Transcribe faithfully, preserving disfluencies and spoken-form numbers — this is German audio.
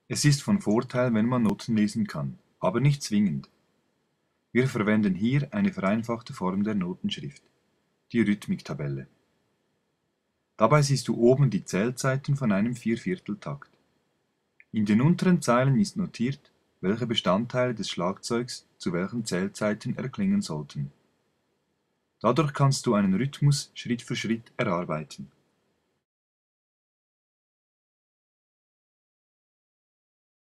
Es ist von Vorteil, wenn man Noten lesen kann, aber nicht zwingend. Wir verwenden hier eine vereinfachte Form der Notenschrift, die Rhythmiktabelle. Dabei siehst du oben die Zählzeiten von einem Viervierteltakt. In den unteren Zeilen ist notiert, welche Bestandteile des Schlagzeugs zu welchen Zählzeiten erklingen sollten. Dadurch kannst du einen Rhythmus Schritt für Schritt erarbeiten.